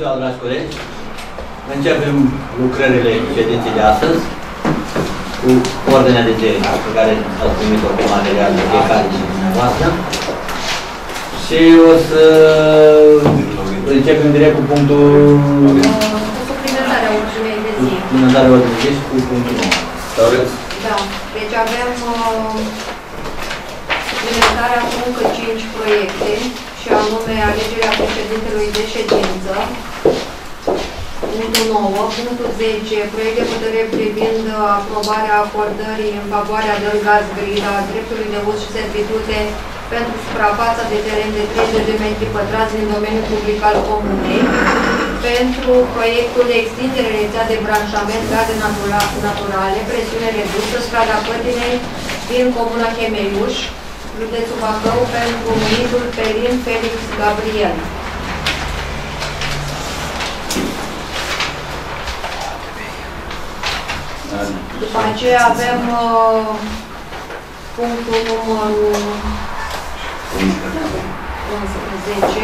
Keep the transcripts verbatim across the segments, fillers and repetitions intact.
ziua, dragi colegi! Începem lucrările ședinței de astăzi cu ordinea de zi pe care ați primit-o pe material de fiecare dintre dumneavoastră. Și o să începem direct cu punctul... Cu suplimentarea ordinei de zi. Suplimentarea ordinei de zi și cu punctul nou. Sau vreți? Da. Deci avem uh, suplimentarea cu încă cinci proiecte, și anume alegerea președintelui de ședință. Punctul nouă, punctul zece, proiect de hotărâre privind aprobarea acordării în favoarea Delgaz Grid a dreptului de uz și servitute pentru suprafața de teren de treizeci de metri pătrați din domeniul public al comunei, pentru proiectul de extindere rețea de branșament gaze natura naturale, presiune redusă, strada Pătinei din comuna Chemeiuș, județul Bacău, pentru numitul Pelin Felix Gabriel. După aceea avem uh, punctul numărul unsprezece.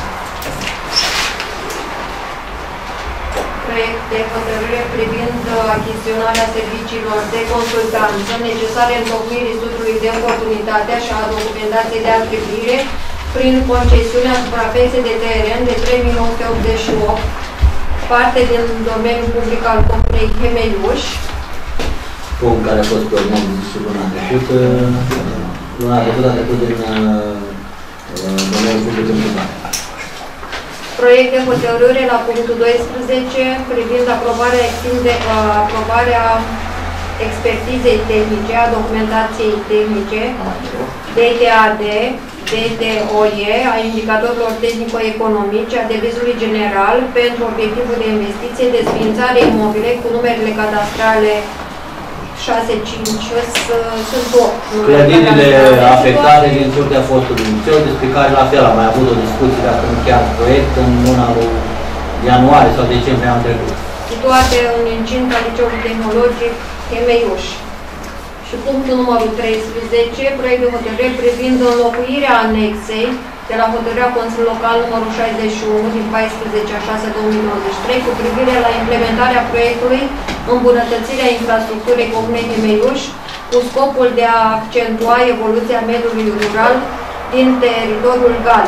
Proiect de hotărâre privind achiziționarea serviciilor de consultanță necesare întocmirii studiului de oportunitate și a documentației de atribuire prin concesiunea suprafeței de teren de trei mii nouă sute optzeci și opt, parte din domeniul public al comunei Chemeiuș. Punct care a fost pe urmă și luna trecută. Luna trecută a trecut din domeniul public în privat. Proiect de hotărâre la punctul doisprezece privind aprobarea, extinde, aprobarea expertizei tehnice, a documentației tehnice, D T A D, D T O E, a indicatorilor tehnico-economice, a devizului general pentru obiectivul de investiție, desființare imobile cu numerele cadastrale șase cinci, sunt opt. Clădirile afectate din Curtea Fostului Liceu, despre care la fel am mai avut o discuție dacă nu chiar proiect în luna lui ianuarie sau decembrie anul trecut. Situate în incinta Liceului Tehnologic Chemeiuș. Și punctul numărul treisprezece, proiect de hotărâre privind înlocuirea anexei de la hotărârea Consiliului Local numărul șaizeci și unu din paisprezece a șase două mii douăzeci și trei cu privire la implementarea proiectului îmbunătățirea infrastructurii comunei Chemeiuș cu scopul de a accentua evoluția mediului rural din teritoriul Gal.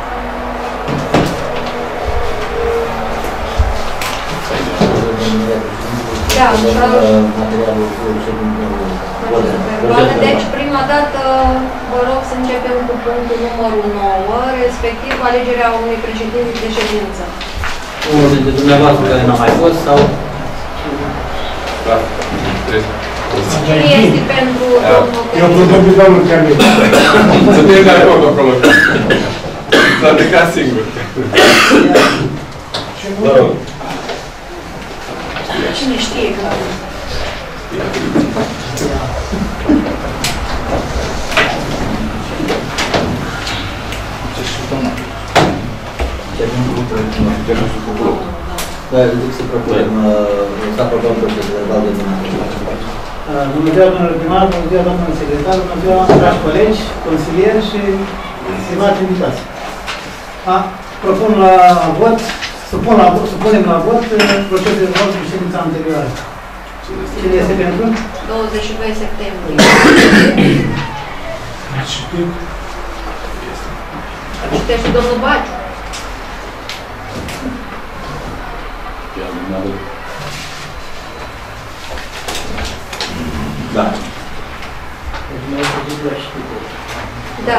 Da, deci prima dată vă rog să începem cu punctul numărul nouă, respectiv alegerea unui președinte de ședință. Unul dintre dumneavoastră care n-a mai fost sau? Da, Cine este pentru domnul Eu propun pe domnul Camil. să te iei care pot acolo. S-a plecat singur. Vă rog. Cine știe că... Da, zic să propunem, să aprobăm procesul verbal de dumneavoastră. Bună ziua, domnule primar, bună ziua, domnule secretar, bună ziua, dragi colegi, consilieri și stimați invitați. Propun la vot, supun la vot, supunem la vot procesul verbal din ședința anterioară. Cine este pentru? douăzeci și doi septembrie. Citește domnul Baciu. Da. Da.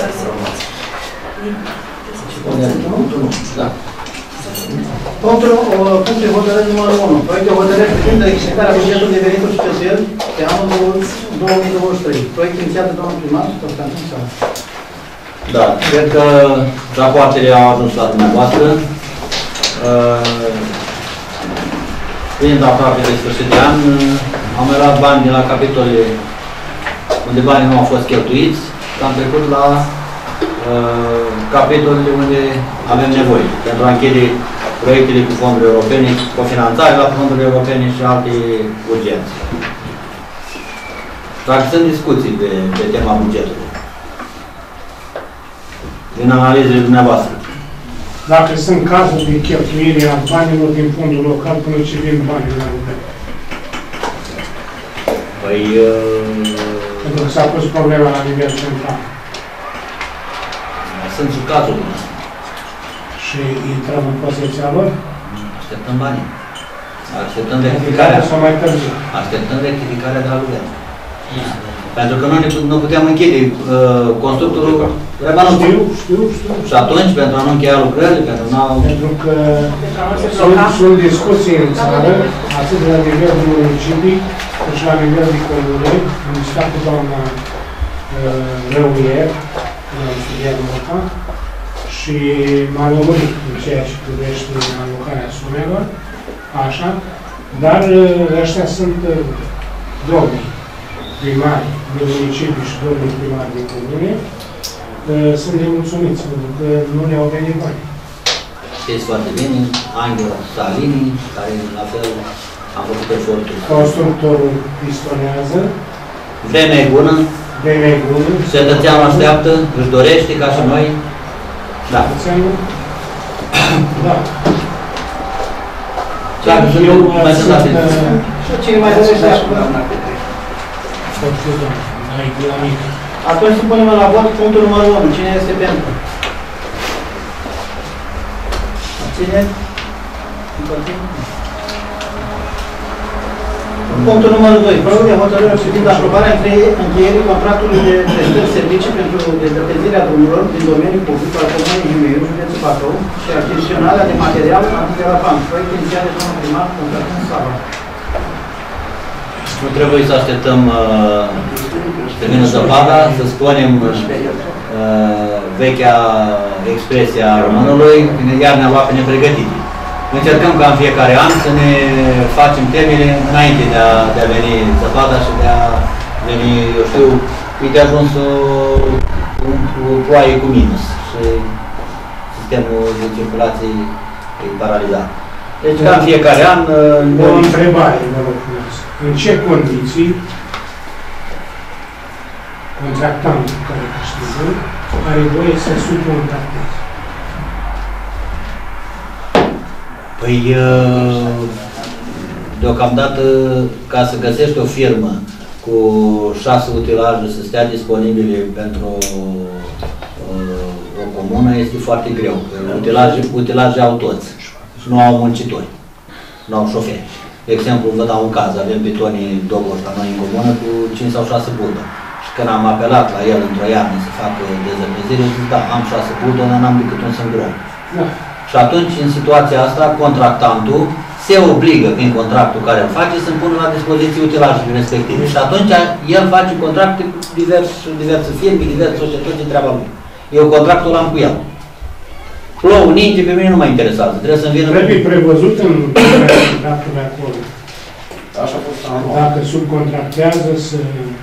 Da. Punctul de hotărâre numărul unu. Proiect de hotărâre privind executarea bugetului de venituri și cheltuieli pe anul două mii douăzeci și trei. Proiect inițiat de domnul primar, Constantin Sala. Da, cred că rapoartele au ajuns la dumneavoastră. Fiind aproape de sfârșit de an, am mai luat bani de la capitole unde banii nu au fost cheltuiți, am trecut la uh, capitolele unde avem nevoie pentru a închide proiectele cu fonduri europene, cofinanțare la fonduri europene și alte urgențe. Dacă sunt discuții pe, pe tema bugetului, din analizele dumneavoastră. dacă sunt cazuri de cheltuire a banilor din fondul local până ce vin banii la guvern. Păi... Pentru că s-a pus problema la nivel central. Sunt și cazuri. Și intrăm în poziția lor? Așteptăm banii. Așteptăm rectificarea. Sau mai târziu? Așteptăm rectificarea de la guvern. Pentru că noi nu puteam închide uh, constructorul remanul. Știu, știu, știu. Și atunci, pentru a nu încheia lucrările, pentru a nu... Pentru că sunt, sunt discuții în țară, atât la nivelul municipii, cât și la nivel de comune, în stat cu doamna uh, Răuier, în studiat Moca, și m-a lămurit în ceea ce privește alocarea sumelor, așa, dar uh, ăștia sunt uh, domnii primari de municipii și domnii primari de comune, uh, sunt nemulțumiți, pentru că nu le-au venit bani. Știți foarte bine, Angela Salini, care la fel a făcut efortul. Constructorul disponează. Vremea e bună. Vremea e bună. Cetățeanul așteaptă, își dorește, ca și noi. Da. Cetățeanul? Da. Dacă sunt eu, mai sunt atât. Cine mai dorește acum? Atunci supunem la vot punctul numărul unu. Cine este pentru? Cine? Punctul numărul doi. Proiect de hotărâre privind aprobarea încheierii contractului de prestări servicii pentru dezăpezirea drumurilor din domeniul public al Comunei Jumeiu, județul Bacău și achiziționarea de material antiderapant. Proiect inițial de domnul primar, Constantin Sava. Nu trebuie să așteptăm uh, să vină zăpada, să spunem uh, vechea expresie a românului, iar ne-a luat pe nepregătite. Încercăm ca în fiecare an să ne facem temele înainte de a, de a veni zăpada și de a veni, eu știu, e de ajuns o, o, o ploaie cu minus și sistemul de circulație e paralizat. Deci ca în fiecare an... O întrebare, vă rog frumos. În ce condiții contractantul care câștigă are voie să subcontracteze? Păi, deocamdată, ca să găsești o firmă cu șase utilaje să stea disponibile pentru o comună este foarte greu. Utilaje, utilaje au toți și nu au muncitori, nu au șoferi. De exemplu, vă dau un caz, avem pe Toni Doboș la noi în comună cu cinci sau șase budă. Și când am apelat la el într-o iarnă să facă dezăpezire, zic, da, am șase budă, dar n-am decât un singur om. Da. Și atunci, în situația asta, contractantul se obligă, prin contractul care îl face, să-mi pună la dispoziție utilajele respective. Și atunci, el face contracte cu divers, diverse firme, diverse societăți de treaba lui. Eu contractul l-am cu el. Plouă, ninge, pe mine nu mă interesează. Trebuie să-mi vină... Trebuie prevăzut în contractul de acolo. Așa fost anual. Dacă subcontractează să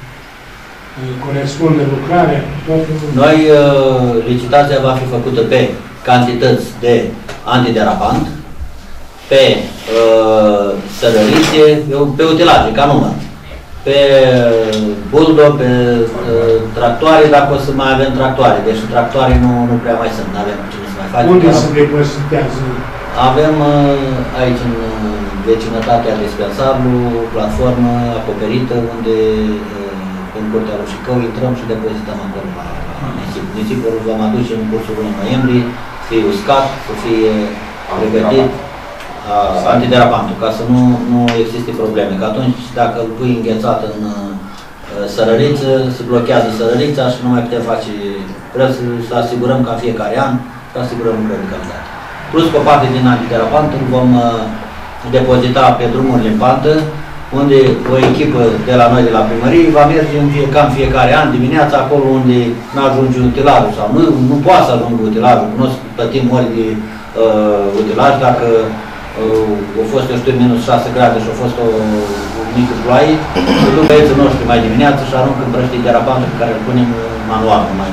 corespunde lucrarea, totul... Noi, licitația va fi făcută pe cantități de antiderapant, pe uh, sărărițe, pe utilaje, ca număr, pe buldo, pe uh, tractoare, dacă o să mai avem tractoare. Deci tractoare nu, nu prea mai sunt, nu avem cine să mai facem. Unde se depozitează? Avem uh, aici în vecinătatea dispensabilul, platformă acoperită, unde uh, în Curtea Rușicău intrăm și depozităm acolo la nisip. Nisipul vom aduce în cursul lunii noiembrie, să fie uscat, să fie pregătit uh, antiderapantul, ca să nu, nu existe probleme. Că atunci, dacă îl pui înghețat în uh, sărăriță, se blochează sărărița și nu mai putem face. Trebuie să, să asigurăm ca fiecare an, să asigurăm lucrări de calitate. Plus că o parte din antiderapant îl vom uh, depozita pe drumurile în pantă, unde o echipă de la noi, de la primărie, va merge în fie, cam fiecare an, dimineața, acolo unde nu ajunge utilajul sau nu, nu poate să ajungă utilajul, nu plătim ori de uh, utilaj, dacă uh, au fost, eu știu, minus șase grade și a fost o, o mică ploaie, și duc băieții noștri mai dimineață și aruncă în prăștii derapantul pe care îl punem manual. Mai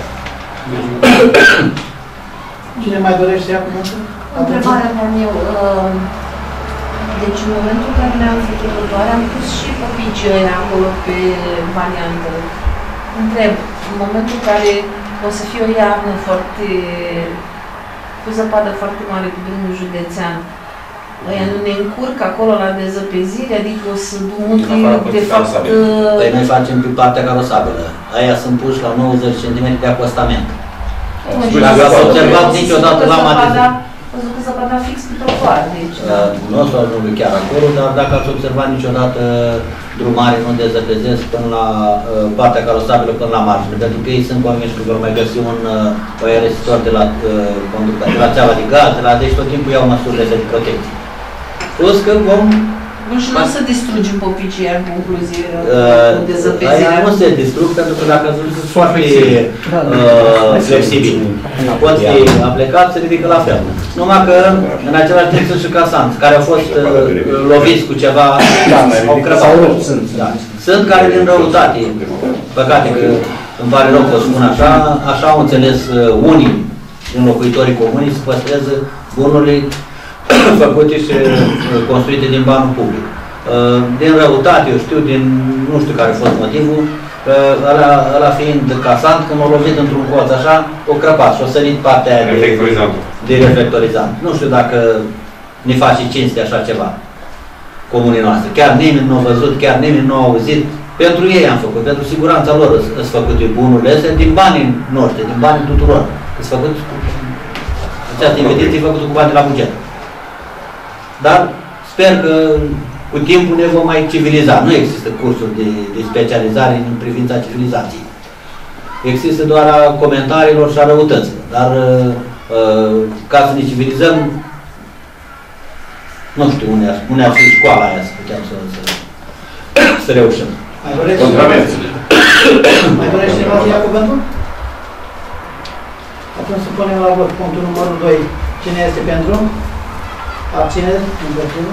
Cine mai dorește să ia cuvântul? Întrebarea mea eu. Uh, Deci în momentul în care ne-am făcut doare, am pus și păpicii acolo pe variantă. Întreb, în momentul în care o să fie o iarnă foarte cu zăpadă foarte mare pe drumul județean, ăia nu ne încurcă acolo la dezăpezire, adică o să dumutri, de fapt... Păi noi facem pe partea carosabilă. Aia sunt puși la nouăzeci centimetri de acostament. Dacă ați observat niciodată la Matiză. Văzut că zăpada fix pe trotuar, deci... Nu o să ajungă chiar acolo, dar dacă ați observat niciodată drumarii nu dezăpezesc până la uh, partea carosabilă, până la margine, pentru că ei sunt convinși că vor mai găsi un uh, aeresitor de la uh, conducta, de la țeava de gaz, de la, deci tot timpul iau măsurile de protecție. Plus că vom... Nu și nu o să distrugem popicii în concluzie, uh, cu dezăpezirea. Aia nu se distrug, pentru că dacă sunt foarte uh, flexibili, pot fi aplicați, se ridică la fel. Numai că, în același timp, sunt și casanți, care au fost uh, loviți cu ceva, au crăpat. Da. Sunt care din răutate, păcate că îmi pare rău că o spun așa, așa au înțeles uh, unii din locuitorii comunii să păstreze bunurile făcute și construite din banul public. Din răutate, eu știu, din nu știu care a fost motivul, ăla, ăla fiind casant, când m-a lovit într-un colț așa, o crăpat și o sărit partea aia de, de reflectorizant. Nu știu dacă ne face cinste așa ceva comunii noastre. Chiar nimeni nu a văzut, chiar nimeni nu a auzit. Pentru ei am făcut, pentru siguranța lor sunt făcute bunurile astea din banii noștri, din banii tuturor. Sunt făcut cu această investiție făcută cu bani de la buget. Dar sper că cu timpul ne vom mai civiliza. Nu există cursuri de, de specializare în privința civilizației. Există doar a comentariilor și a răutăților. Dar uh, ca să ne civilizăm, nu știu unde ar, unde ar fi școala aia să putem să, să, să reușim. Mai dorește Mai dorește cineva să ia cuvântul? Atunci să punem la vot punctul numărul doi. Cine este pentru? Abțineri? Împotrivă?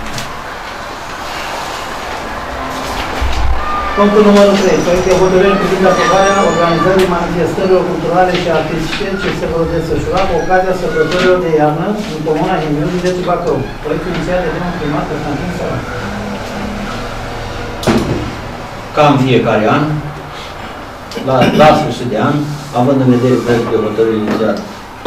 Punctul numărul trei. Proiect de hotărâre privind aprobarea organizării manifestărilor culturale și artistice ce se vor desfășura cu ocazia sărbătorilor de iarnă în comuna Himiu, județul Bacău. Proiectul inițial de domnul primar Constantin Săran. Ca în fiecare an, la, la sfârșit de an, având în vedere proiectul de hotărâre inițial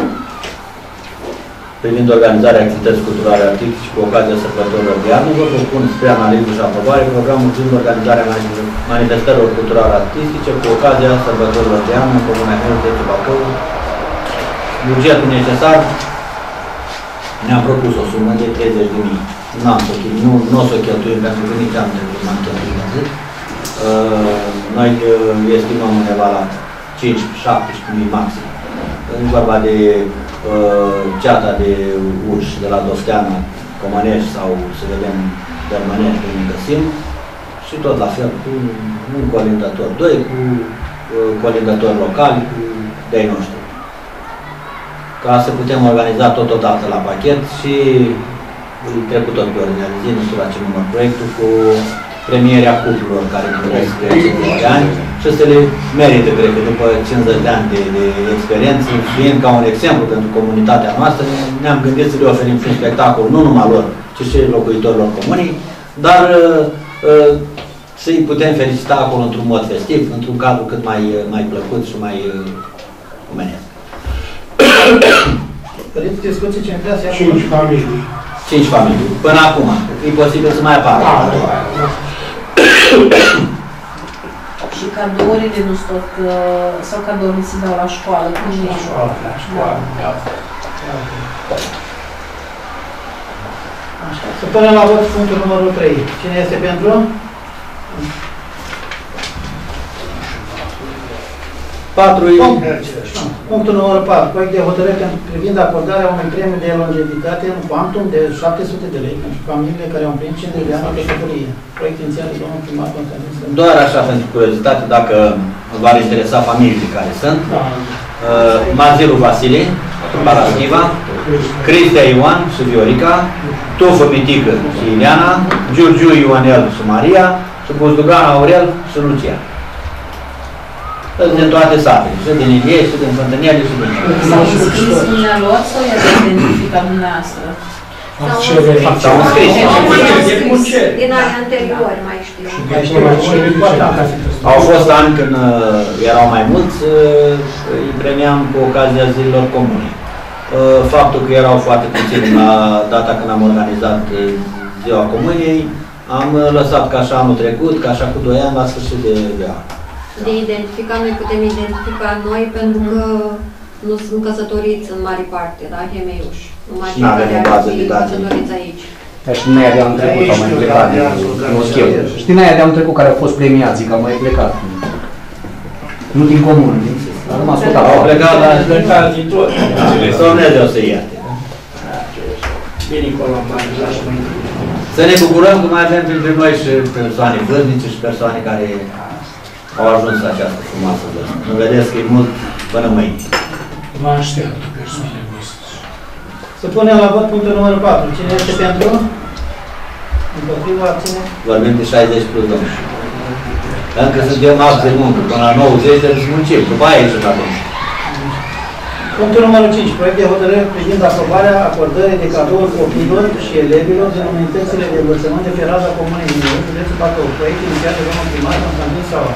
privind organizarea activității culturale artistice cu ocazia sărbătorilor de iarnă, vă propun spre analiză și aprobare programul privind organizarea manifestărilor culturale artistice cu ocazia sărbătorilor de iarnă în comuna Himiu, județul Bacău. Bugetul necesar, ne-am propus o sumă de treizeci de mii. N-am să nu, nu o să o cheltuim, pentru că nici am trebuit m-am cheltuit atât. Uh, noi uh, estimăm undeva la cinci șaptesprezece mii maxim. E vorba de uh, ceata de uși de la Dofteana, Comănești sau să vedem Dărmănești, unde găsim. Și tot la fel cu un colindator doi, cu uh, colindatori locali, cu de-ai noștri. Ca să putem organiza totodată la pachet și trecut tot pe ordinea de zi, nu știu la ce număr proiectul, cu premierea cuplurilor care primesc cincizeci de ani și să le merită, cred că după cincizeci de ani de, de experiență, fiind ca un exemplu pentru comunitatea noastră, ne-am gândit să le oferim un spectacol, nu numai lor, ci și locuitorilor comunii, dar uh, să-i putem felicita acolo într-un mod festiv, într-un cadru cât mai, mai plăcut și mai uh, omenesc. Părinți, discuții ce vrea să ia Cinci familii. Cinci familii. Până acum. E posibil să mai apară. Da, da, da. Și cadourile nu sunt tot, sau cadourile se dau la școală, cum e școală? La școală, da. Așa. Să punem la vot punctul numărul trei. Cine este pentru? patru. Punctul numărul patru. Proiect de hotărâre privind acordarea unui premiu de longevitate în cuantum de șapte sute de lei pentru familiile care au împlinit cincizeci de ani de căsătorie. Proiect inițial de domnul primar Constantin Săran. Doar așa pentru curiozitate, dacă v-ar interesa familiile care sunt. Da. Uh, Mazilu Vasile, Paraschiva, Cristea Ioan și Viorica, Tufă Mitică și Ileana, Giurgiu Ioanel și Maria și Buzdugan Aurel și Lucia. Din toate satele, și din Ilie, și din Fântânele, și din S-au înscris dumnealor sau i-ați identificat dumneavoastră? S-au înscris. Din anii anteriori, mai știu. Au fost ani când uh, erau mai mulți, uh, îi premiam cu ocazia zilelor comune. Faptul că erau foarte puțini la data când am organizat Ziua Comuniei, am lăsat ca așa anul trecut, ca așa cu doi ani, la sfârșit de, de an. De identificat, noi putem identifica noi pentru că nu sunt căsătoriți în mare parte, da, femeiuși. Numai cei care ar fi căsătoriți aici. Dar știi aia de anul trecut au mai plecat, nu știu. Știi aia de anul trecut care au fost premiați, că au mai plecat. Nu din comună, din sistem. Am ascultat. Au plecat la plecat din tot. Dumnezeu să ierte. Bine, Colomban, lasă mai întâi. Să ne bucurăm că mai avem printre noi și persoane vârstnice și persoane care au ajuns la această frumoasă vârstă. Nu vedeți că e mult până mâine. Vă așteaptă persoane vârstnice. Să punem la vot punctul numărul patru. Cine este pentru? Împotriva, abține? Vorbim de șaizeci plus domnul. Încă suntem alți de muncă, până la nouăzeci de muncim, după aia ieșim la domnul. Punctul numărul cinci. Proiect de hotărâre privind aprobarea acordării de cadouri copiilor și elevilor din unitățile de învățământ de Feraza Comunei Himeiuș, județul Bacău. Proiect inițiat de domnul primar Constantin Saua.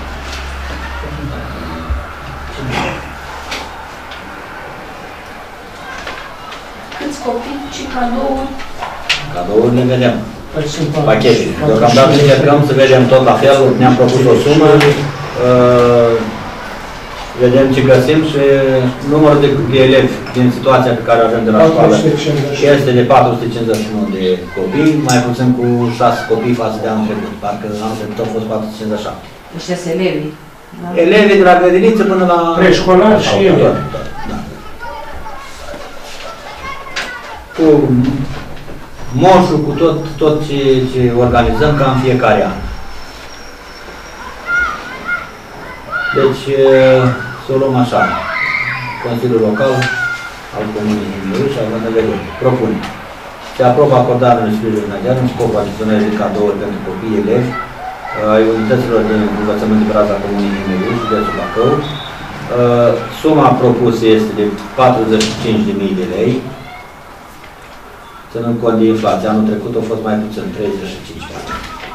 Câți copii și cadouri? Cadouri le vedem. Păi sunt Pachete. Deocamdată încercăm să vedem tot la fel, ne-am propus o sumă, uh, vedem ce găsim și numărul de, de elevi din situația pe care o avem de la școală este de patru sute cincizeci și unu de copii, mai puțin cu șase copii față de anul trecut. Parcă anul trecut au fost patru sute cincizeci și șapte. Deci sunt elevii. Da? Elevii de la grădiniță până la preșcolar și elevi. Da. Cu moșul, cu tot, tot ce, ce organizăm ca în fiecare an. Deci, să o luăm așa. Consiliul Local al Comunei Himeiuș și al Vânăverii propune. Se aprobă acordarea unui sprijin financiar în scopul achiziționării de cadouri pentru copii elevi ai unităților de învățământ de Feraza Comunei Himeiuș, județul Bacău. Suma propusă este de patruzeci și cinci de mii de lei. Ținând cont de inflație, anul trecut a fost mai puțin, treizeci și cinci de ani.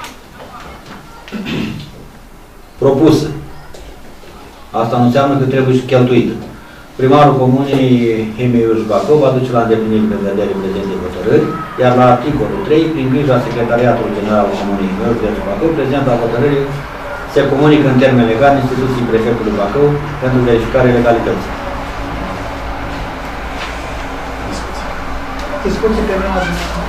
Propusă. Asta nu înseamnă că trebuie și cheltuită. Primarul Comunei Himeiuș Bacău va duce la îndeplinire în vedere prezente hotărâri, iar la articolul trei, prin grija Secretariatului General al Comunei Himeiuș Bacău, prezenta hotărârii se comunică în termen legal instituției prefectului Bacău pentru verificarea legalității. Discuții pe vremea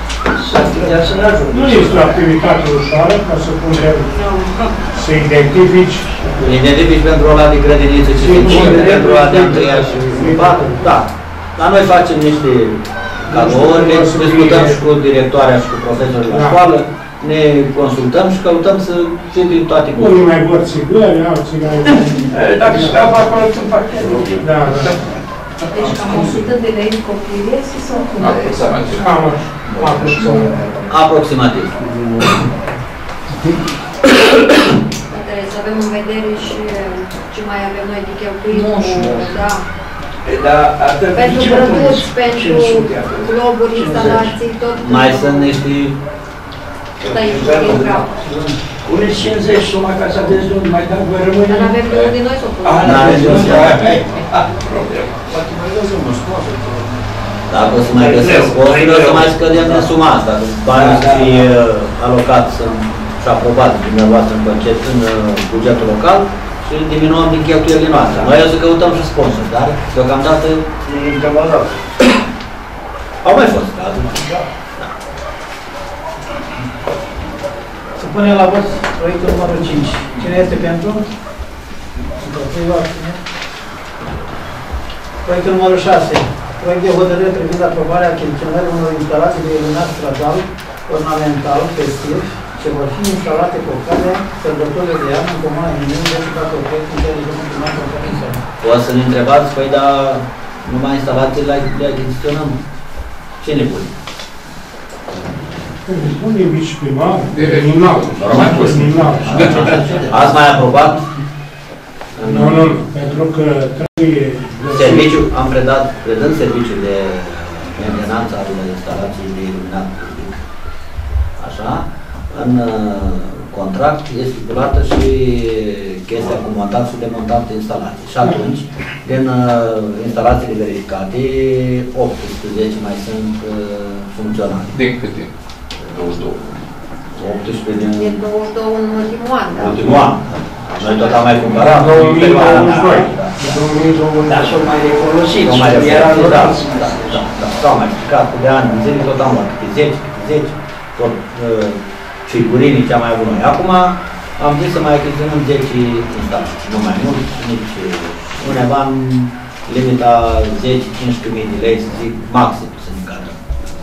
Nu este o activitate ușoară ca să punem, să identifici. Identifici pentru ăla de grădiniță și pentru ăla de întâia și patru. Da. Dar noi facem niște cadouri, ne discutăm și cu directoarea și cu profesorii la școală, ne consultăm și căutăm să fim din toate cursuri. Unii mai vor țigări, alții mai... Dacă și la acolo sunt pachet. Da, da. Deci cam o sută de lei copile sau cum? Aproximativ. Aproximativ. Trebuie să avem în vedere și ce mai avem noi de cheltuit. Da. Pentru produs, pentru globuri, instalații, tot. Mai sunt niște... Da, e din grau. Puneți cincizeci suma ca să aveți de unde mai dau, vă rămâne... Dar n-avem de unde noi să o punem. Ah, n-avem de unde. Dacă o să mai găsesc costuri, o să mai scădem de suma asta. Banii să fie alocați și aprobați dumneavoastră în concept în bugetul local și diminuăm din cheltuielile noastre. Noi o să căutăm și sponsori, dar deocamdată... Au mai fost cazuri. Să punem la vot proiectul numărul cinci. Cine este pentru? Împotriva, abține. Proiectul numărul șase. Proiect de hotărâre privind aprobarea achiziționării unor instalații de iluminat stradal ornamental festiv ce vor fi instalate cu ocazia sărbătorii de iarnă în Comuna Himeiuș, județul Bacău. Proiectul de domnul primar Constantin Saua. O să ne întrebați, păi, dar numai instalațiile le achiziționăm. Ce ne pune? Unii viceprimar, Terminal. terminal. Ați mai aprobat? Nu, nu, pentru că trebuie... Serviciu, am predat, predând serviciul de mentenanță al instalației de iluminat public. Așa, în contract este stipulată și chestia cu montat și demontat instalații. Și atunci, din uh, instalațiile verificate, optsprezece mai sunt uh, funcționale. Din câte? douăzeci și doi. optsprezece din... Din douăzeci și doi în ultimul an, da? Ultimul an. Noi tot am mai cumpărat. două mii douăzeci și doi. două mii douăzeci și doi. Dar s-au mai refolosit. S-au mai refolosit, da. Da, da, da. S-au mai stricat de ani în zile, tot am luat câte zece, câte zece, tot uh, figurinii cea mai bună. Acum am zis să mai achiziționăm zece instalații, nu mai mult, nici undeva în limita zece cincisprezece mii de lei, să zic, maxim, să ne încadrăm.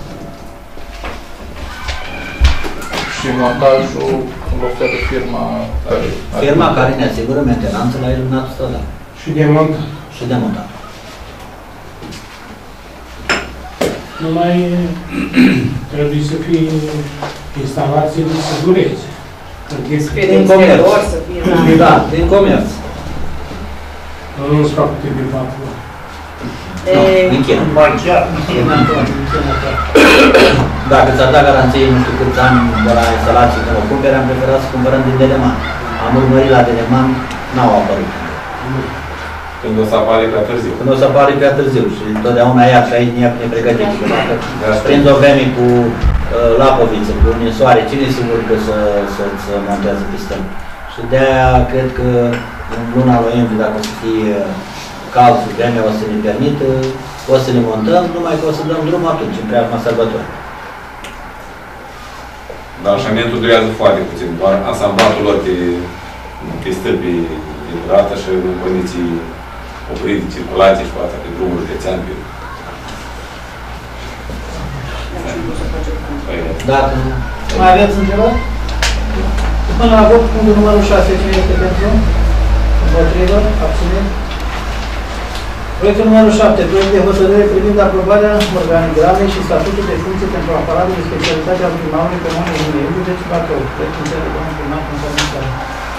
Și montajul îl oferă firma care... Firma care ne asigură mentenanță la iluminatul stradal. Și demontat. Și demontat. Numai trebuie să fie instalații de siguranță. Din comerț. Da, din comerț. Nu sunt făcute de patru. Din China. Chiar. Dacă ți-ar da garanție nu știu câți ani de la instalații când o cumpere, am preferat să cumpărăm din Deleman. Am urmărit la Deleman, n-au apărut. Când o să apare prea târziu. Când o să apare prea târziu și totdeauna ea și aici ne pregătim. Dacă prinzi o vreme cu uh, lapoviță, cu ninsoare, cine e sigur că să-ți montează pistel? Și de-aia cred că în luna noiembrie, dacă o să fie cald și vremea o să ne permită, o să le montăm, numai că o să dăm drum atunci, în preajma sărbători. Dar așamentul durează foarte puțin, doar asamblatul lor de, de stâlpi de durată și în condiții oprite de circulație și poate pe drumuri de țean. Dacă mai aveți întrebări? Până la vot, punctul numărul șase, cine este pentru? Împotrivă? Abțineri? Proiectul numărul șapte, proiect de hotărâre privind aprobarea organigramei și statutul de funcție pentru aparatul de specialitate al primarului Comunei Humei, județul Bacău. Proiectul înțeleg, domnul primar, conformitate.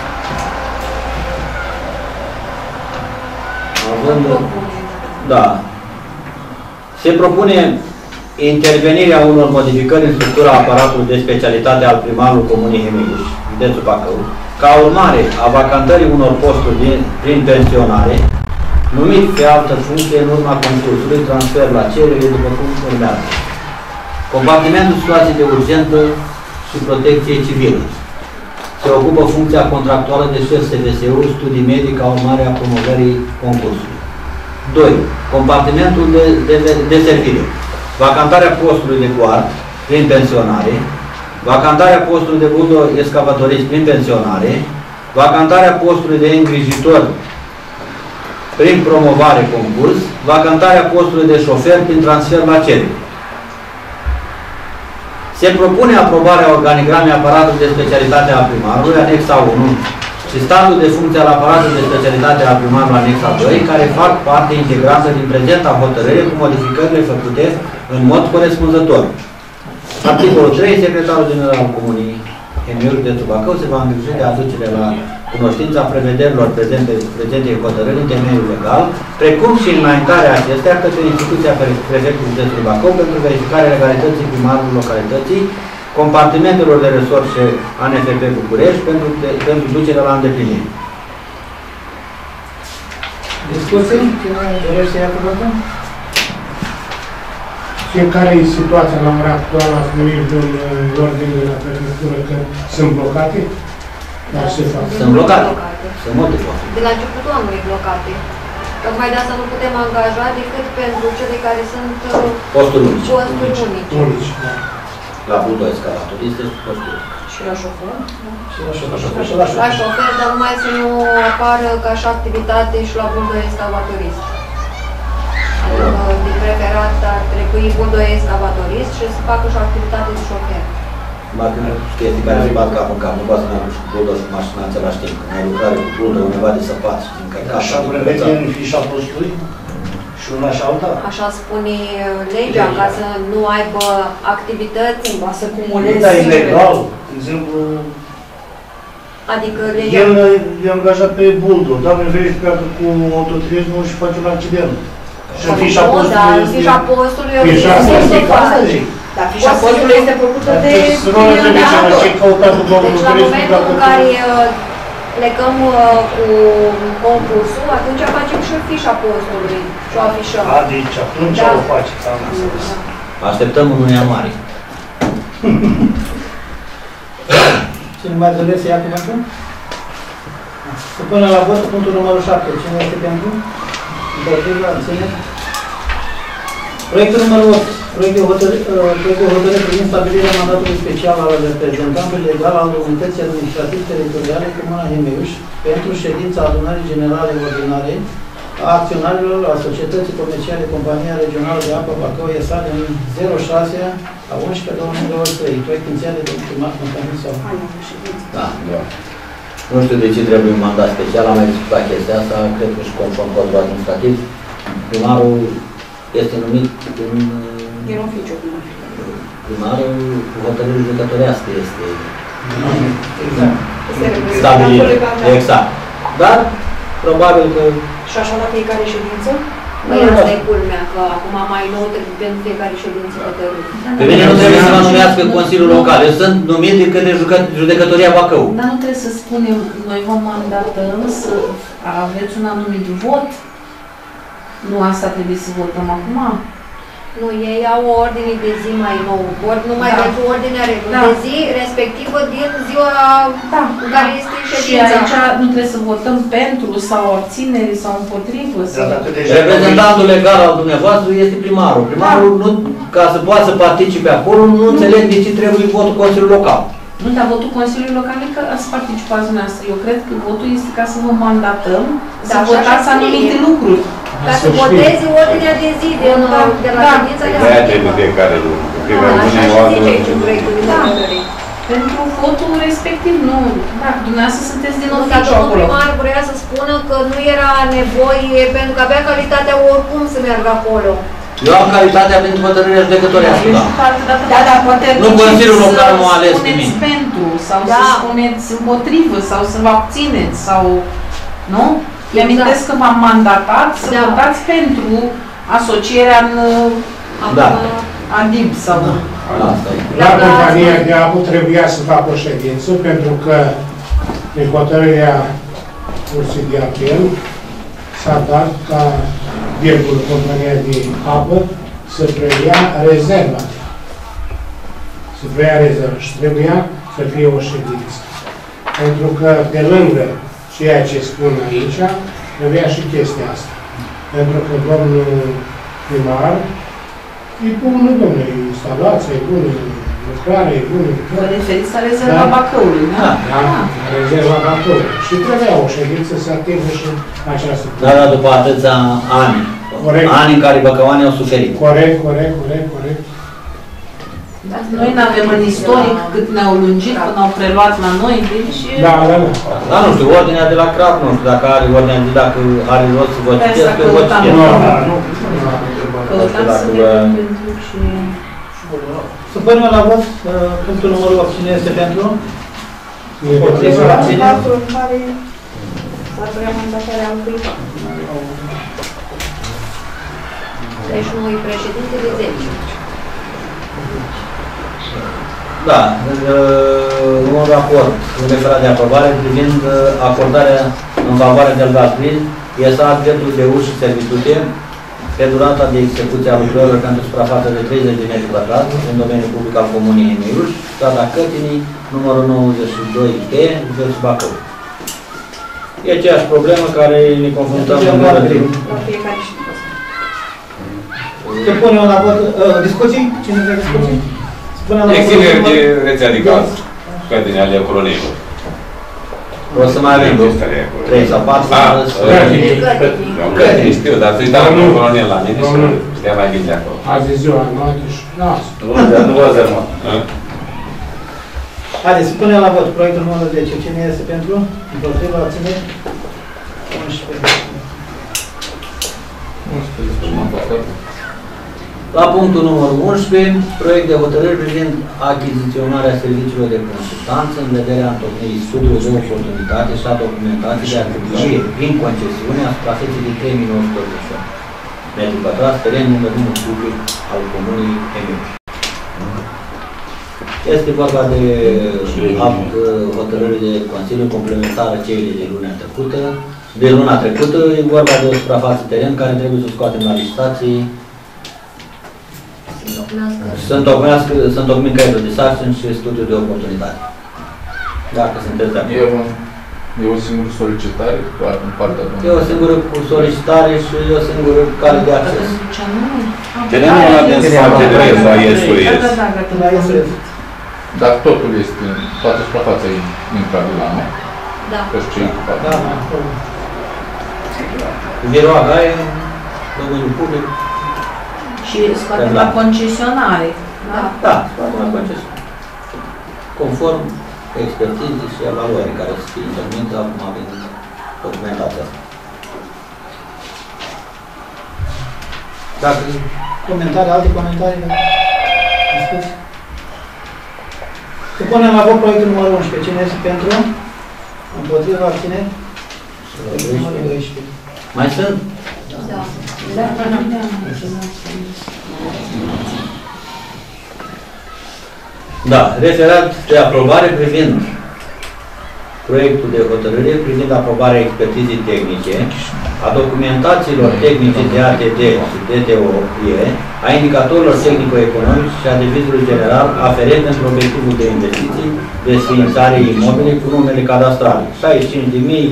Da. Se propune intervenirea unor modificări în structura aparatului de specialitate al primarului Comunei Hemiluș, județul Bacău, ca urmare a vacantării unor posturi din, prin pensionare, numit pe altă funcție în urma concursului, transfer la cerere, după cum urmează. Compartimentul situații de urgență și protecție civilă. Se ocupă funcția contractuală de șef S V S-ul, studii medii ca urmare a promovării concursului. doi. Compartimentul de, de, de servire. Vacantarea postului de guard prin pensionare, vacantarea postului de budo excavatorist prin pensionare, vacantarea postului de îngrijitor prin promovare concurs, vacantarea postului de șofer prin transfer la cerere. Se propune aprobarea organigramei aparatului de specialitate a primarului, anexa unu, și statul de funcție al aparatului de specialitate al primarului, anexa doi, care fac parte integrantă din prezenta hotărâre cu modificările făcute în mod corespunzător. Articolul trei. Secretarul General al Comunii Hemiluș, județul Bacău, se va îngriji de aducere la cunoștința prevederilor prezente, prezente hotărâri în temeiul legal, precum și înaintarea acestea către instituția prefectului județului Bacău pentru verificarea legalității primarului localității, compartimentelor de resurse A N F P București pentru, pentru ducerea la îndeplinire. Discuții? Cine dorește să ia cuvântul? Și care e situația la ora actuală? Ați venit în ordine de la prefectură că sunt blocate? Dar se fac. Sunt blocate. Sunt multe posturi. De la începutul anului blocate. Tocmai de asta nu putem angaja decât pentru cele care sunt posturi unice. Posturi unice. Unici, da. La budo excavatoriste și posturi. Și la șofer? Și la șofer. Și la șofer. La șofer, dar numai să nu apară ca și activitate și la budo excavatorist. Adică, din preferat, ar trebui budo excavatorist și să facă și o activitate de șofer. Dacă nu chestii care se bat cap în cap, nu poate să mergi cu budo și cu mașina în același timp. Când ai lucrare cu budo, undeva de săpat și din căcat. Așa prevede în fișa postului? Și una și alta? Așa spune legea, ca să nu aibă activități, Să cumuleze. Da, e legal. De exemplu, adică legea... el e angajat pe buldo, dar ne verifică cu autoturismul și face un accident. Și în fișa postului dar este... fișa postului Fișa este postului, să faci. Dar fișa postului este făcută de... Deci, să nu înțelegem ce căuta cu domnul Deci la momentul în care plecăm cu concursul, atunci facem și fișa postului și o afișăm. A, deci atunci o faceți, am înțeles. Așteptăm în unu ianuarie. Cine mai doresc să ia cuvântul? Să punem la vot punctul numărul șapte. Cine este pentru? Împotriva, abțineri. Proiectul numărul opt. Proiect de hotărâre, proiect de hotărâre privind stabilirea mandatului special al reprezentantului legal al Unității Administrativ-Teritoriale Comuna Himeiuș pentru ședința adunării generale ordinare a acționarilor a Societății Comerciale Compania Regională de Apă Bacău S A din zero șase a unsprezece două mii douăzeci și trei. Proiect inițial de domnul primar Constantin sau. Da, da. Nu știu de ce trebuie un mandat special, am mai discutat chestia asta, cred că și conform codul administrativ, primarul este numit în... E un oficiu primar. Primarul cu hotărâre judecătorească este... Exact. Stabilit. Exact. Dar, probabil că... Și așa la fiecare ședință? Păi asta e culmea, că acum mai nou trebuie pentru fiecare ședință hotărâre. Pe mine nu trebuie să mă numească Consiliul Local, eu sunt numit de către Judecătoria Bacău. Dar nu trebuie să spunem, noi vă mandatăm să aveți un anumit vot. Nu asta trebuie să votăm acum. Nu, ei au o ordine de zi mai nou, ori numai Da. pentru ordinea regulă Da. de zi, respectivă din ziua Da. în care este Și ședința. aici nu trebuie să votăm pentru sau abținere sau împotrivă. Sau... Da, dacă deja Reprezentantul legal al dumneavoastră este primarul. Primarul, nu, ca să poată să participe acolo, nu înțeleg de ce trebuie votul Consiliului Local. Nu, dar votul Consiliului Local e că ați participat dumneavoastră. Eu cred că votul este ca să vă mandatăm Da, să așa votați scrie. anumite lucruri. Ca să votezi ordinea de zi de, Da. de la Da. ședința De aia trebuie respectivă. fiecare lucru. Da, Fiecare așa pune o și altă... zice aici în proiectul de Da. hotărâre. Pentru votul respectiv, nu. Dacă dumneavoastră sunteți din Nu, dar oficiu domnul acolo. primar vrea să spună că nu era nevoie, pentru că avea calitatea oricum să meargă acolo. Eu am calitatea pentru hotărârea judecătorească, da. Da, dar poate Nu Consiliul Local să m-a ales pe spuneți mine. pentru, sau Da. să spuneți împotrivă, sau să vă abțineți, sau... Nu? Le amintesc că v-am mandatat să Da. votați pentru asocierea în Da. ADIB sau... Asta e. La compania de apă trebuia să facă o ședință pentru că în hotărârea Curții de Apel s-a dat ca virgulă compania de apă să preia rezerva. Să preia rezerva și trebuia să fie o ședință. Pentru că pe lângă ceea ce spun aici, trebuia și chestia asta. Pentru că domnul primar e bună, domnule, instalația e bună, lucrarea e bună. Vă referiți la rezerva Da. Bacăului, nu? Da, da, rezerva Bacău. Și trebuia o ședință să atingă și această... Da, da, după atâția ani. Corect. Ani în care băcăoanii au suferit. Corect, corect, corect, corect. Noi nu avem în istoric cât ne-au lungit, când au preluat la noi, deci... Da, da, da. Da, nu știu, ordinea de la Crap, nu știu dacă are ordinea de dacă are rost să vă Pe citesc, asta eu vă căutam. citesc. Nu, da, nu. Căutam să dacă vedem vă- pentru și... Să punem la vot uh, punctul numărul opt. Cine este pentru? Împotriva, abțineri. Patru în care s-ar vrea mandatarea al cuiva. Deci nu e președinte de zece. Da, uh, un raport în referat de aprobare privind uh, acordarea în favoarea del Gazprim E S A dreptul de uz și servitute pe durata de execuție a lucrărilor pentru suprafață de treizeci de metri pătrați în domeniul public al Comunei Himeiuș, strada Cătinii, numărul nouăzeci și doi T, județul Bacău. E aceeași problemă care ne confruntăm în mod de... La fiecare ședință. Să punem la vot uh, discuții? Cine vrea discuții? Să punem la vot Extinere de numărul- rețea de gaz. Cătine ale coloniilor. O să mai avem vreo trei sau patru. Ah, să- Eu nu știu, dar să-i dau un colonel la mine și știa mai bine de acolo. Azi e ziua noastră și lasă. Nu vă zăr, mă. Haideți, să punem la vot proiectul numărul zece. Cine este pentru? Împotriva, abțineri? unsprezece. La punctul numărul unsprezece, proiect de hotărâri privind achiziționarea serviciilor de consultanță în vederea întocmirii studiului de oportunitate și a documentației de atribuire prin concesiune a suprafeței de trei mii nouă sute optzeci și opt metri pătrați, teren în domeniul public al Comunei Himeiuș. Este vorba de act hotărâre de Consiliu complementară celei de luna trecută. De luna trecută e vorba de o suprafață teren care trebuie să o scoatem la licitații. Să întocmim caietul de sarcini și studiul de oportunitate. Dacă sunteți de acord. E o singură solicitare în partea doamnei? E o singură solicitare și e o singură cale de acces. Terenul ăla din spate de la I S U S. Dar totul este, toată suprafața e intrabilă, nu? Da. Că și ce e ocupat. Da. Viroa Gaie, domeniul public. Și scoatem la concesionare. Da? Da, scoatem la concesionare. Conform expertizii și evaluării care să fie intervenite, acum avem documentația asta. Dacă comentarii, alte comentarii? Discuții? Supunem la vot proiectul numărul unsprezece. Cine este pentru? Împotriva, abțineri? Numărul doisprezece. Mai sunt? Da. Da, referat de aprobare privind proiectul de hotărâre privind aprobarea expertizii tehnice a documentațiilor tehnice de A T D și D T O E, a indicatorilor tehnico-economici și a devizului general aferent pentru obiectivul de investiții, desființare imobile cu numele cadastrale șaizeci și cinci de mii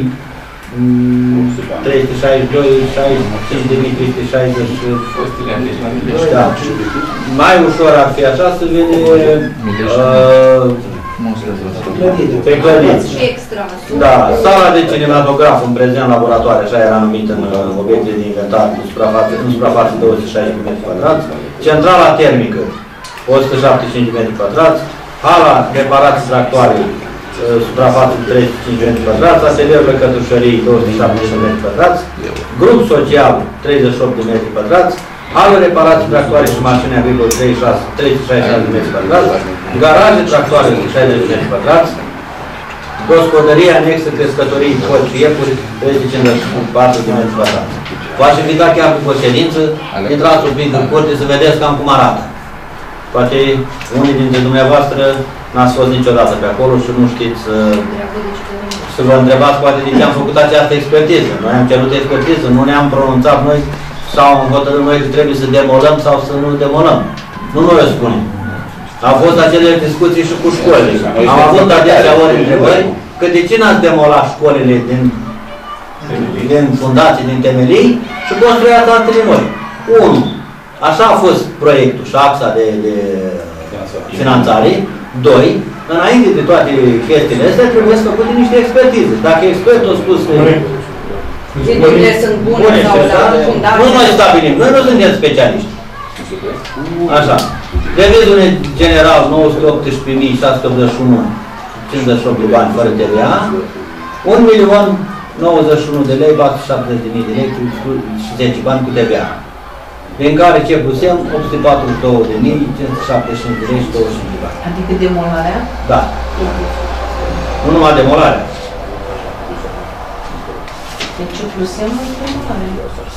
trei sute șaizeci și doi, șaizeci și cinci de mii trei sute șaizeci și doi. Da. Mai ușor ar fi așa să vine uh, pe clădiri. Da, sala de cinematograf în prezent laboratoare, așa era numit în uh, obiecte de inventar, cu suprafață, în suprafață două sute șaizeci de metri pătrați, centrala termică o sută șaptezeci și cinci de metri pătrați, hala reparații tractoare, suprafață de treizeci și cinci de metri pătrați, atelierul cătușării două sute șaptezeci de metri pătrați, grup social treizeci și opt de metri pătrați, hală reparații tractoare și mașini agricole treizeci și șase, trei sute șaizeci și șase de metri pătrați, garaje tractoare șaizeci de metri pătrați, gospodărie anexă crescătorii porci și iepuri trei sute cincizeci și patru de metri pătrați. V-aș invita chiar pe o ședință, intrați un pic în curte să vedeți cam cum arată. Poate unii dintre dumneavoastră n-ați fost niciodată pe acolo și nu știți uh, să vă întrebați poate de ce am făcut această expertiză. Noi am cerut expertiză, nu ne-am pronunțat noi sau am hotărât noi că trebuie să demolăm sau să nu demolăm. Nu noi o spunem. Au fost acele discuții și cu școlile. Am avut adesea ori întrebări că de ce n-ați demolat școlile din, din fundații, din temelii și construiați altele noi. Unu. Așa a fost proiectul și axa de, de finanțare. Doi, înainte de toate chestiile astea, trebuie să făcute niște expertize. Dacă expertul a spus că Zidurile sunt bune, bune sau la fundație. Nu noi stabilim, noi nu suntem specialiști. Așa. Devizul general nouă sute optsprezece mii șase sute optzeci și unu, cincizeci și opt de bani fără T V A, un milion nouăzeci și unu de lei, patru sute șaptezeci de mii de lei și zece bani cu T V A. Din care ce pusem opt sute patruzeci și două de mii cinci sute șaptezeci și cinci de lei și douăzeci și cinci de bani. Adică demolarea? Da. Nu numai demolarea. Deci ce plusem e demolarea.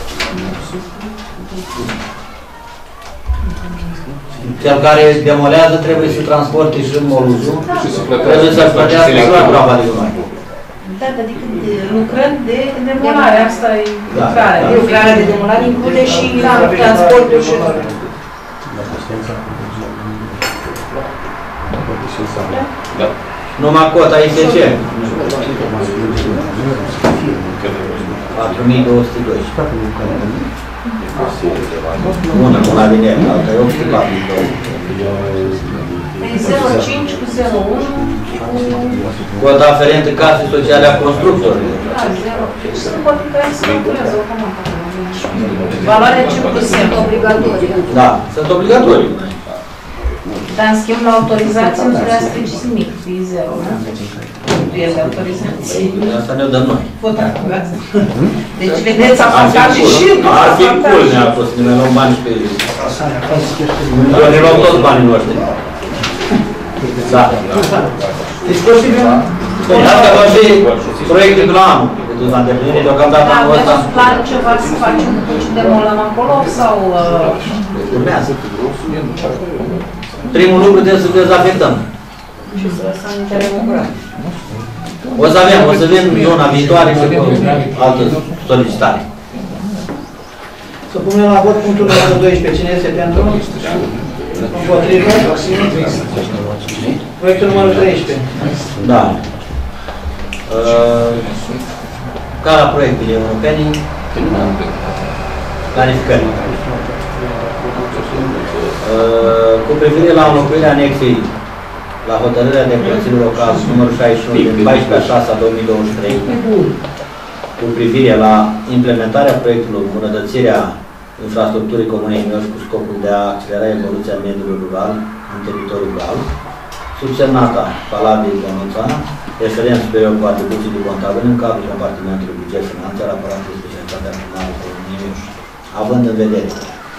Cel care demolează trebuie să transporte și în moluzul, Da. trebuie să plătească și la groapa de gunoi. Da, adică lucrăm de demolare, asta e Da. lucrarea. Da. Lucrarea de demolare include și transportul și... Da. Numai cota I S C. patru mii două sute doisprezece. Una, una din ele, alta e opt sute patruzeci și doi. zero cinci cu zero unu cu... Cota aferentă casei sociale a constructorilor. Da, zero. Sunt cote care se calculează automat. Valoarea ce sunt obligatorii. Da, sunt obligatorii. Dar în schimb la autorizație nu trebuie să treceți nimic, e zero, nu? Nu e de autorizație. Asta ne-o dăm noi. Deci vedeți, avantaje și ar fi cool ne-a fost, ne luăm bani pe ei. Ne luăm toți banii noștri. Da. Deci posibil. Asta va fi proiectul de la anul. Pentru a îndeplini deocamdată anul ăsta. Aveți plan ceva să facem după ce demolăm acolo sau... Urmează. Primul lucru trebuie să dezafectăm. Și să lăsăm terenul curat. O să avem, o să vin luna viitoare și cu altă solicitare. Să punem la vot punctul numărul doisprezece. Cine este pentru? Împotrivă? Proiectul numărul treisprezece. Da. Uh, ca la proiectele europene, planificări. Uh, cu privire la înlocuirea anexei la hotărârea de Consiliul Local numărul șaizeci și unu din paisprezece a șasea două mii douăzeci și trei cu privire la implementarea proiectului îmbunătățirea infrastructurii comunei Mioș cu scopul de a accelera evoluția mediului rural în teritoriul rural, subsemnata Paladei Bănuța, referent superior cu atribuții de contabil în cadrul compartimentului buget finanțe al aparatului specialitatea primară comunei Mioș, având în vedere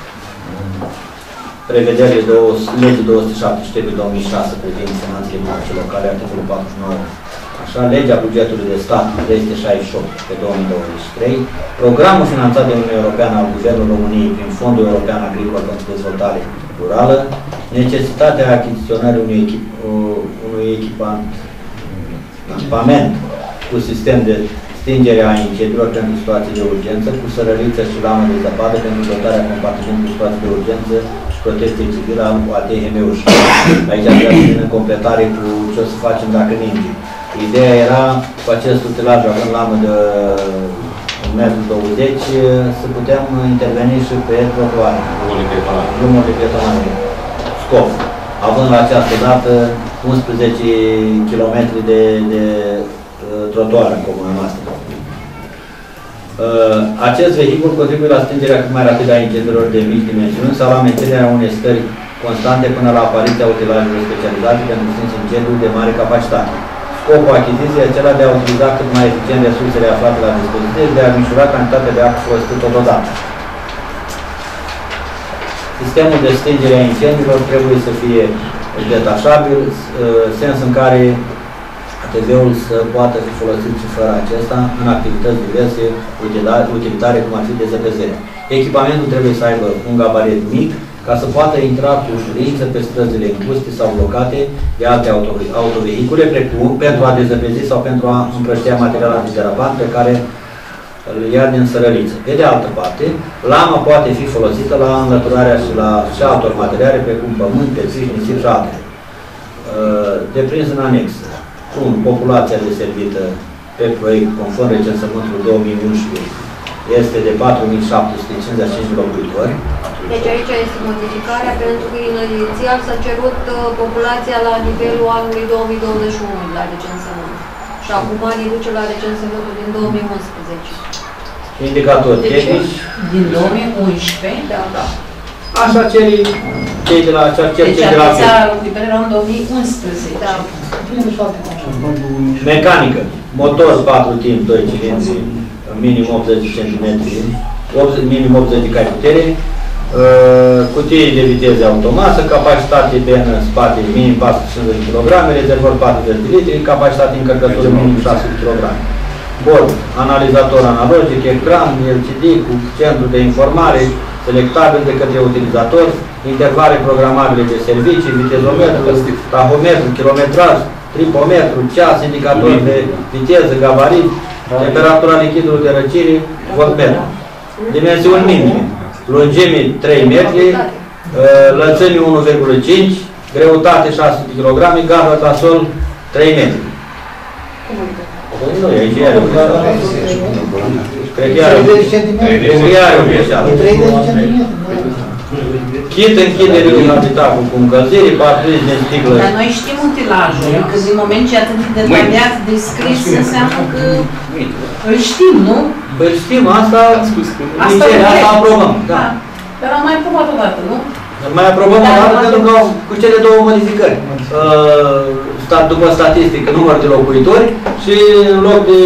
prevederile legii două sute șaptezeci și trei pe două mii șase privind finanțele publice locale, articolul patruzeci și nouă, așa, legea bugetului de stat trei sute șaizeci și opt pe două mii douăzeci și trei, programul finanțat de Uniunea Europeană al Guvernului României prin Fondul European Agricol pentru Dezvoltare Rurală, necesitatea achiziționării unui, echip, unui echipament, echipament cu sistem de stingere a incendiilor pentru situații de urgență, cu sărăriță și lamă de zăpadă pentru dotarea compartimentului situații de urgență și protecție civilă al U A T H M U-ului. Aici trebuie să vină în completare cu ce o să facem dacă ninge. Ideea era cu acest utilaj, având lamă de un metru douăzeci, să putem interveni și pe trotuare. Drumul de pietonare. Scop. Având la această dată unsprezece kilometri de, de uh, trotuare în comuna noastră. Uh, acest vehicul contribuie la stingerea cât mai rapidă a incendiilor de mici dimensiuni sau la menținerea unei stări constante până la apariția utilajelor specializate pentru stins incendiuri de mare capacitate. Scopul achiziției e acela de a utiliza cât mai eficient resursele aflate la dispoziție și de a micșora cantitatea de apă folosită totodată. Sistemul de stingere a incendiilor trebuie să fie detașabil, sens în care A T V-ul să poată fi folosit și fără acesta în activități diverse utilitare, cum ar fi dezăpezarea. Echipamentul trebuie să aibă un gabarit mic, ca să poată intra cu ușurință pe străzile înguste sau blocate de alte autovehicule, precum pentru a dezăpezi sau pentru a împrăștia material antiderapant pe care îl ia din sărăriță. Pe de altă parte, lama poate fi folosită la înlăturarea și la și altor materiale, precum pământ, pețiși, nisip și altele. Deprins în anexă. unu. Populația deservită pe proiect, conform recensământului două mii unsprezece, este de patru mii șapte sute cincizeci și cinci locuitori. Deci aici este modificarea pentru că inițial s-a cerut uh, populația la nivelul anului două mii douăzeci și unu la recensământ. Și acum ne duce la recensământul din două mii unsprezece. Indicatori deci, tehnici. Din două mii unsprezece? Da, da. Așa cei, cei de la cea deci cei de la atenția locuitoare era în două mii unsprezece. Da. Mecanică. Motor patru timp, doi cilindri, minim optzeci de centimetri, minim optzeci de cai putere, uh, cutii de viteze automată, capacitate pe în spate minim patru sute cincizeci de kilograme, rezervor patruzeci de litri, capacitate încărcătură minim șase sute de kilograme. Bord, analizator analogic, ecran, L C D cu centru de informare, selectabil de către utilizator, intervale programabile de servicii, vitezometru, tahometru, kilometraj, tripometru, ceas, indicator de viteză, gabarit, temperatura lichidului de răcire, voltmetru. Dimensiuni minime. Lungime trei metri, lățime unu virgulă cinci, greutate șase sute de kilograme, gardă la sol trei metri. Nu, aici e o cred că are o greșeală. Chit închidere din habitatul cu încălzire, patrici din sticlă. Dar noi știm utilajul, că din moment ce atât de detaliat descris, înseamnă că îl știm, nu? Păi știm, asta, asta aprobăm. Da. Dar am mai aprobat o dată, nu? Mai aprobăm o dată pentru că cu cele două modificări. După statistică, număr de locuitori și în loc de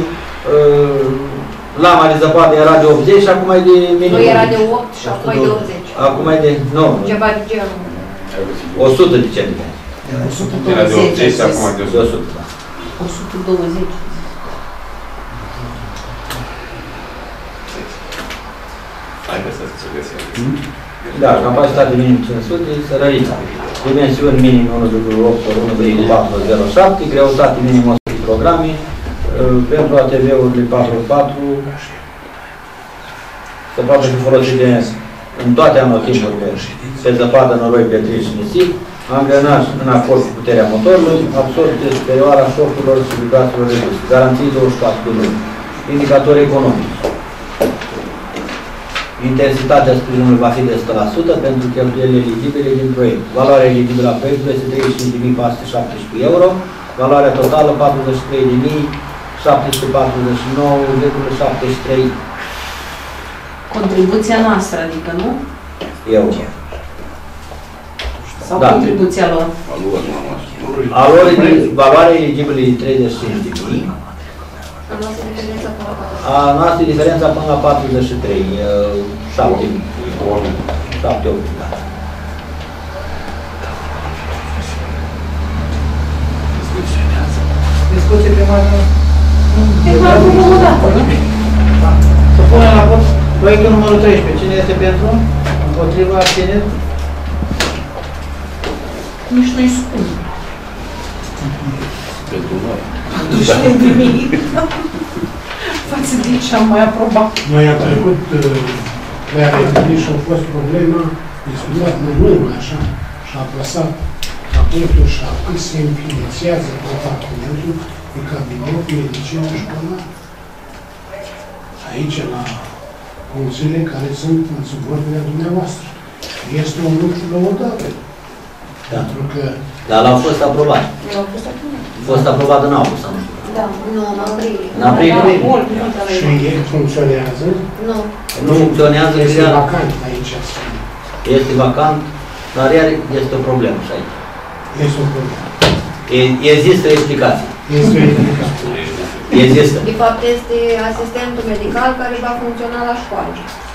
lama de zăpadă era de optzeci și acum e de minim. Nu, era de opt și acum e de optzeci. Acum e de, nu. Ceva de genul. o sută de centimetri. Era de optzeci și acum e de o sută. o sută douăzeci. Hai să se găsim. Da, capacitate minim cinci sute, sărărița. dimensiuni minim unu virgulă opt ori unu virgulă patru zero șapte, greutate minim o sută kilograme, pentru A T V-urile patru patru se poate fi folosit de, în toate anotipurile, pe zăpadă, noroi, petriș și nisip, angrenaj în acord cu puterea motorului, absorbție superioară a șocurilor și vibrațiilor reduse, garanții douăzeci și patru de luni, indicatori economici. Intensitatea sprijinului va fi de o sută la sută pentru cheltuielile eligibile din proiect. Valoarea eligibilă a proiectului este treizeci și cinci de mii patru sute șaptesprezece euro, valoarea totală patruzeci și trei de mii șapte sute patruzeci și nouă virgulă șaptezeci și trei. Contribuția noastră, adică, nu? Eu. Sau da. Contribuția lor? Valoarea eligibilă de treizeci și cinci de mii. A noastră e diferența până la patruzeci și trei, șapte mii. șapte opt mii, da. Discuție primară? Primarul nu o dată, nu? Să punem la vot proiectul numărul treisprezece. Cine este pentru? Împotriva, abțineri? Nici nu-i spun. Pentru noi. Atunci pentru nimic. Față de ce am mai aprobat. Noi am trecut, le-a revenit și a fost problema discutat mai mult mai așa și a plasat raportul și apoi se înființează departamentul de cabinet medicină școlară. Aici, la funțiile care sunt în subordinea dumneavoastră. Este un lucru lăudabil. Da. Pentru că... Dar l-au fost aprobat. L-au fost aprobat. A fost aprobat în august, am spus. Da, nu, în aprilie. În aprilie? Și el funcționează? Nu. Nu funcționează. Este vacant aici. Este vacant, dar iar este o problemă și aici. Este o problemă. Există explicații. Este o explicație. Există. De fapt, este asistentul medical care va funcționa la școală.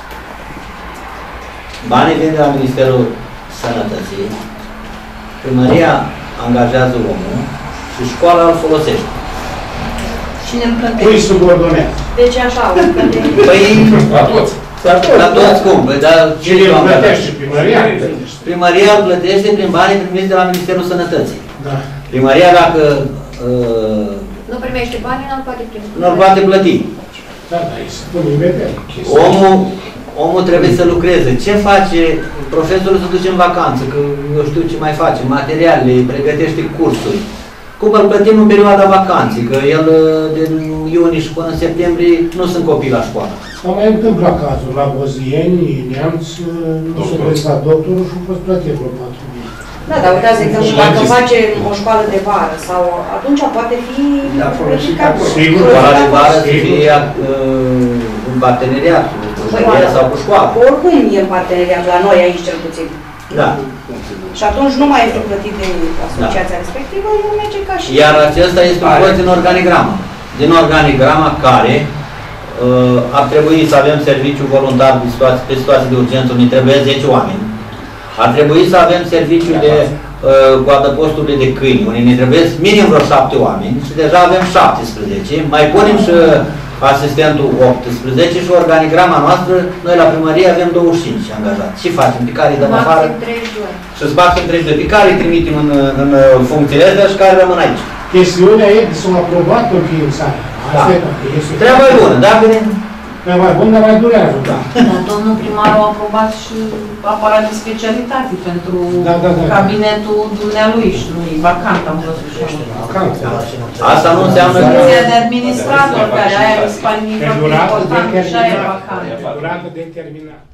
Banii vin de la Ministerul Sănătății, primăria angajează omul și școala îl folosește. Cine îmi plătește? Cui subordonează? Deci așa, o plătește. Păi, La toți. la toți cum? Păi, dar cine îl plătește? Primăria? Primăria îl plătește prin banii primiți de la Ministerul Sănătății. Da. Primăria, dacă uh, Nu primește bani, nu-l poate primi. nu-l poate plăti. Da, da, îi se pune în vedere. Omul, omul trebuie să lucreze. Ce face? Profesorul se duce în vacanță, că eu știu ce mai face, materiale, pregătește cursuri. Cum îl plătim în perioada vacanței? Că el din iunie și până în septembrie nu sunt copii la școală. S-a mai întâmplat cazul la Bozieni, Neamț, nu s-a prestat doctorul și a fost plătit vreo patru mii. Da, dar uitați, de exemplu, dacă face o școală de vară sau atunci poate fi plăticat. Sigur, școala de vară să fie în parteneriat cu școala sau cu școala. Oricum e în parteneriat, la noi aici cel puțin. Da. Și atunci nu mai este plătit de asociația da. respectivă, el merge ca și... Iar acesta este un proiect din organigramă. Din organigrama care uh, ar trebui să avem serviciu voluntar pe situații, pe situații de urgență, unde trebuie zece oameni. Ar trebui să avem serviciu de uh, cu adăposturile de câini, unde ne trebuie minim vreo șapte oameni și deja avem șaptesprezece. Mai punem și asistentul optsprezece și organigrama noastră, noi la primărie avem douăzeci și cinci angajați. Ce facem? Pe care îi dăm afară? Și spargem treizeci de doi. Pe care îi trimitem în, în funcțiile astea și care rămân aici. Chestiunea e că s-a aprobat înființarea. Da. Treaba e bună, da? Bine? Treaba e bună, dar mai durează. Da. Dar domnul primar a aprobat și aparat de specialitate pentru da, da, da, cabinetul dumnealui și nu e vacant, am văzut și eu. Vacant, da. Asta nu înseamnă că... Funcția de administrator, care aia mi se pare important și aia e vacant. Pe durată determinată.